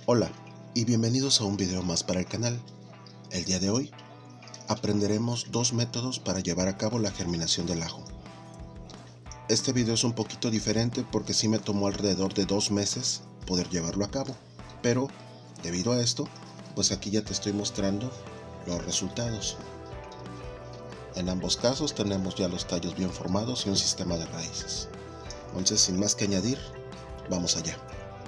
Hola y bienvenidos a un video más para el canal. El día de hoy aprenderemos dos métodos para llevar a cabo la germinación del ajo. Este video es un poquito diferente porque sí me tomó alrededor de 2 meses poder llevarlo a cabo, pero debido a esto, pues aquí ya te estoy mostrando los resultados. En ambos casos tenemos ya los tallos bien formados y un sistema de raíces. Entonces, sin más que añadir, vamos allá.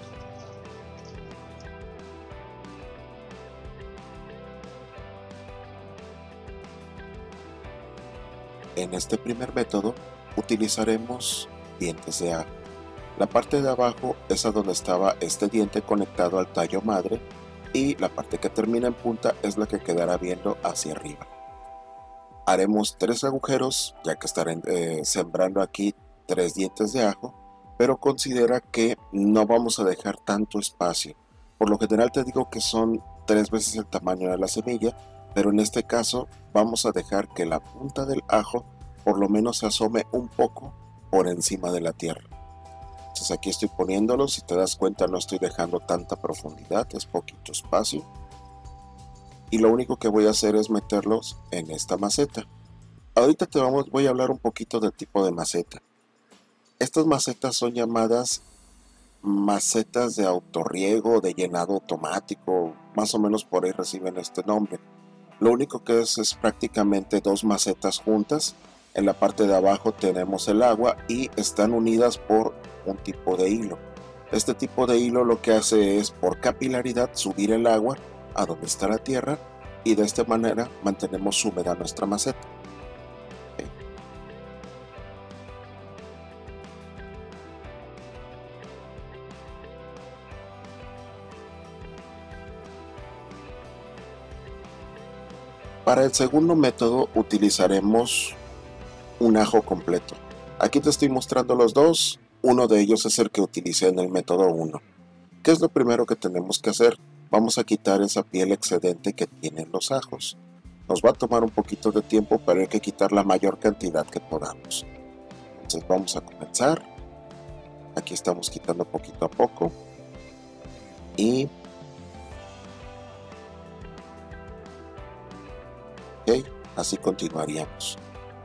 En este primer método utilizaremos dientes de ajo. La parte de abajo es a donde estaba este diente conectado al tallo madre y la parte que termina en punta es la que quedará viendo hacia arriba. Haremos 3 agujeros ya que estaré sembrando aquí 3 dientes de ajo, pero considera que no vamos a dejar tanto espacio. Por lo general te digo que son 3 veces el tamaño de la semilla, pero en este caso vamos a dejar que la punta del ajo por lo menos se asome un poco por encima de la tierra. Entonces aquí estoy poniéndolo, si te das cuenta no estoy dejando tanta profundidad, es poquito espacio. Y lo único que voy a hacer es meterlos en esta maceta. Ahorita voy a hablar un poquito del tipo de maceta. Estas macetas son llamadas macetas de autorriego, de llenado automático, más o menos por ahí reciben este nombre. Lo único que es prácticamente 2 macetas juntas. En la parte de abajo tenemos el agua y están unidas por un tipo de hilo. Este tipo de hilo lo que hace es por capilaridad subir el agua a donde está la tierra y de esta manera mantenemos húmeda nuestra maceta. Okay. Para el segundo método utilizaremos un ajo completo. Aquí te estoy mostrando los dos, uno de ellos es el que utilicé en el método 1. ¿Qué es lo primero que tenemos que hacer? Vamos a quitar esa piel excedente que tienen los ajos. Nos va a tomar un poquito de tiempo, pero hay que quitar la mayor cantidad que podamos. Entonces vamos a comenzar. Aquí estamos quitando poquito a poco. Y ok, así continuaríamos.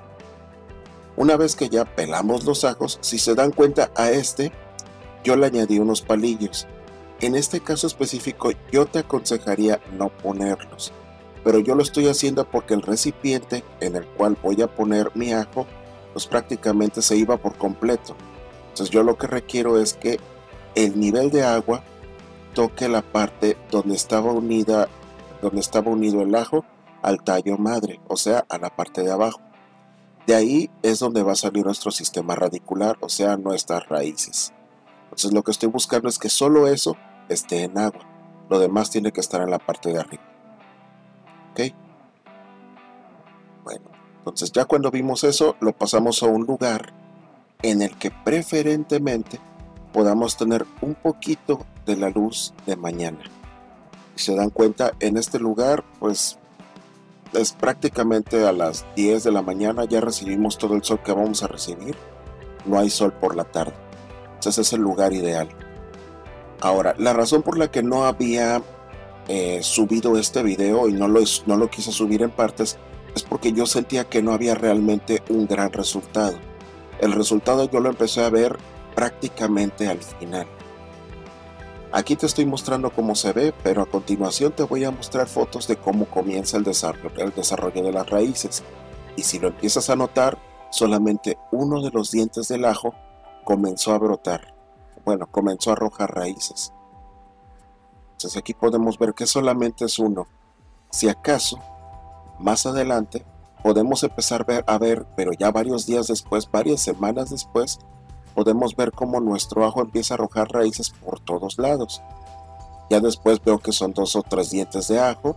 Una vez que ya pelamos los ajos, si se dan cuenta a este, yo le añadí unos palillos. En este caso específico yo te aconsejaría no ponerlos, pero yo lo estoy haciendo porque el recipiente en el cual voy a poner mi ajo, pues prácticamente se iba por completo. Entonces yo lo que requiero es que el nivel de agua toque la parte donde estaba unido el ajo al tallo madre, o sea, a la parte de abajo. De ahí es donde va a salir nuestro sistema radicular, o sea, nuestras raíces. Entonces lo que estoy buscando es que solo eso esté en agua. Lo demás tiene que estar en la parte de arriba. ¿Ok? Bueno, entonces ya cuando vimos eso, lo pasamos a un lugar en el que preferentemente podamos tener un poquito de la luz de mañana. Si se dan cuenta, en este lugar, pues es prácticamente a las 10 de la mañana, ya recibimos todo el sol que vamos a recibir. No hay sol por la tarde. Entonces es el lugar ideal. Ahora, la razón por la que no había subido este video y no lo quise subir en partes es porque yo sentía que no había realmente un gran resultado. El resultado yo lo empecé a ver prácticamente al final. Aquí te estoy mostrando cómo se ve, pero a continuación te voy a mostrar fotos de cómo comienza el desarrollo de las raíces. Y si lo empiezas a notar, solamente uno de los dientes del ajo comenzó a brotar. Bueno, comenzó a arrojar raíces. Entonces aquí podemos ver que solamente es uno. Si acaso, más adelante, podemos empezar a ver, pero ya varios días después, varias semanas después, podemos ver cómo nuestro ajo empieza a arrojar raíces por todos lados. Ya después veo que son 2 o 3 dientes de ajo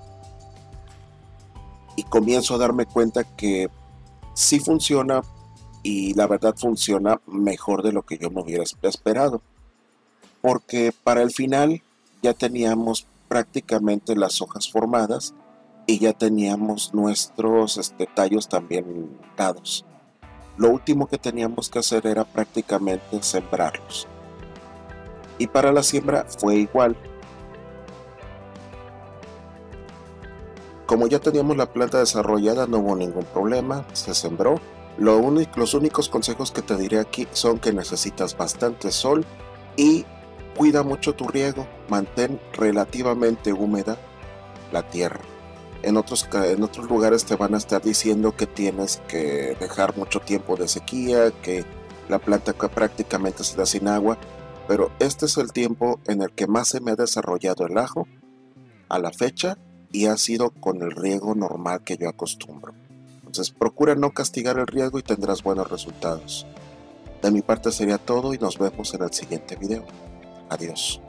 y comienzo a darme cuenta que sí funciona y la verdad funciona mejor de lo que yo me hubiera esperado. Porque para el final ya teníamos prácticamente las hojas formadas y ya teníamos nuestros tallos también dados. Lo último que teníamos que hacer era prácticamente sembrarlos. Y para la siembra fue igual. Como ya teníamos la planta desarrollada, no hubo ningún problema, se sembró. Los únicos consejos que te diré aquí son que necesitas bastante sol y cuida mucho tu riego, mantén relativamente húmeda la tierra. En otros lugares te van a estar diciendo que tienes que dejar mucho tiempo de sequía, que la planta prácticamente se da sin agua, pero este es el tiempo en el que más se me ha desarrollado el ajo a la fecha y ha sido con el riego normal que yo acostumbro. Entonces procura no castigar el riego y tendrás buenos resultados. De mi parte sería todo y nos vemos en el siguiente video. Adiós.